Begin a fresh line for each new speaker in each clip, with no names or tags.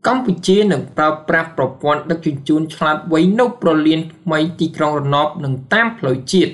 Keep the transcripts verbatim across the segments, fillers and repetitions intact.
កម្ពុជានឹងប្រើប្រាស់ប្រព័ន្ធដឹកជញ្ជូនឆ្លាតវៃនៅប្រលានថ្មីទីក្រុងរណបនិងតាមផ្លូវជាតិ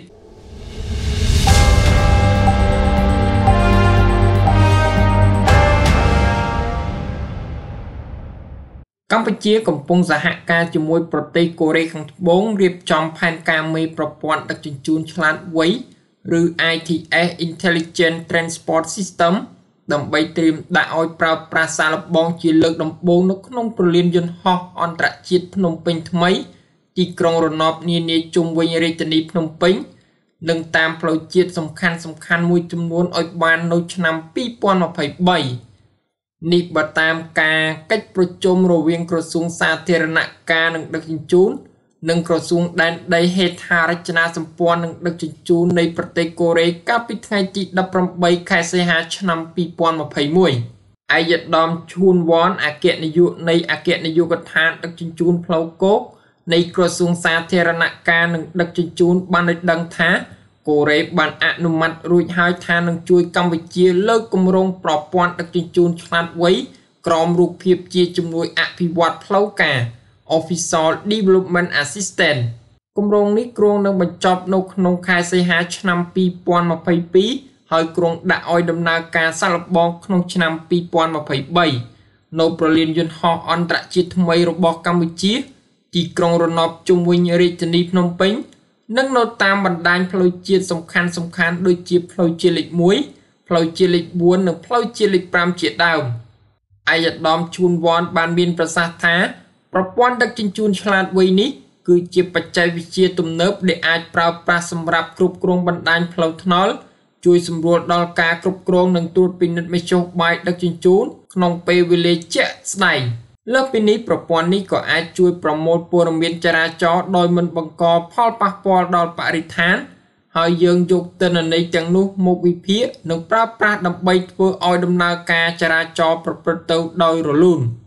កម្ពុជាកំពុងសហការជាមួយប្រទេសកូរ៉េខាងត្បូងរៀបចំផែនការមេប្រព័ន្ធដឹកជញ្ជូនឆ្លាតវៃឬ I T S Intelligent Transport System ដើម្បីត្រៀមដាក់ឲ្យប្រើប្រាស់សាកល្បងជាលើកដំបូងនៅក្នុងប្រលានយន្តហោះអន្តរជាតិភ្នំពេញថ្មីទីក្រុងរណបនានាជុំវិញរាជធានីភ្នំពេញនិងតាមផ្លូវជាតិសំខាន់សំខាន់មួយចំនួនឲ្យបាននៅឆ្នាំពីរពាន់ម្ភៃបីនេះបើតាមការកិច្ចប្រជុំរវាងក្រសួងសាធារណការនិងដឹកជញ្ជូននិងក្រសួងដែនដីហេដ្ឋារចនាសម្ព័ន្ធនិងដឹកជញ្ជូននៃប្រទេសកូរ៉េកាលពីថ្ងៃទីដប់ប្រាំបីខែសីហាឆ្នាំពីរពាន់ម្ភៃមួយឯកឧត្តមឈួនវ៉នអគ្គនាយកនៃអគ្គនាយកដ្ឋានដឹកជញ្ជូនផ្លូវគោកនៃក្រសួងសាធារណការនិងដឹកជញ្ជូនបានឲ្យដឹងថាកូរ៉េបានអនុម័តរួចហើយថានឹងជួយកម្ពុជាលើកគម្រោងប្រព័ន្ធដឹកជញ្ជូនឆ្លាតវៃក្រោមរូបភាពជាជំនួយអភិវឌ្ឍផ្លូវការ Official Development Assistant គម្រោងនេះគ្រោងនឹងបញ្ចប់នៅក្នុងខែសីហាឆ្នាំពីរពាន់ម្ភៃពីរហើយគ្រោងដាក់ឲ្យដំណើរការសាកល្បងក្នុងឆ្នាំពីរពាន់ម្ភៃបីនៅប្រលានយន្តហោះអន្តរជាតិថ្មីរបស់កម្ពុជាទីក្រុងរណបជុំវិញរាជធានីភ្នំពេញនិងនៅតាមបណ្ដាញផ្លូវជាតិសំខាន់សំខាន់ដូចជាផ្លូវជាតិលេខមួយផ្លូវជាតិលេខបួននិងផ្លូវជាតិលេខប្រាំជាដើមឯកឧត្តមឈួនវ៉នបានមានប្រសាសន៍ថាប្រព័ន្ធដឹកជញ្ជូនឆ្លាតវៃនេះគឺជាបច្ចេកវិទ្យាទំនើបដែលអាចប្រើប្រាស់សម្រាប់គ្រប់គ្រងបណ្ដាញផ្លូវថ្នល់ជួយសម្រួលដល់ការគ្រប់គ្រងនិងត្រួតពិនិត្យមធ្យោបាយដឹកជញ្ជូនក្នុងពេលវេលាជាក់ស្ដែងលើសពីនេះប្រព័ន្ធនេះក៏អាចជួយប្រមូលព័ត៌មានចរាចរណ៍ដោយមិនបង្កផលប៉ះពាល់ដល់បរិស្ថានហើយយើងយកទិន្នន័យទាំងនោះមកវិភាគនិងប្រើប្រាស់ដើម្បីធ្វើឲ្យដំណើរការចរាចរណ៍ប្រព្រឹត្តទៅដោយរលូន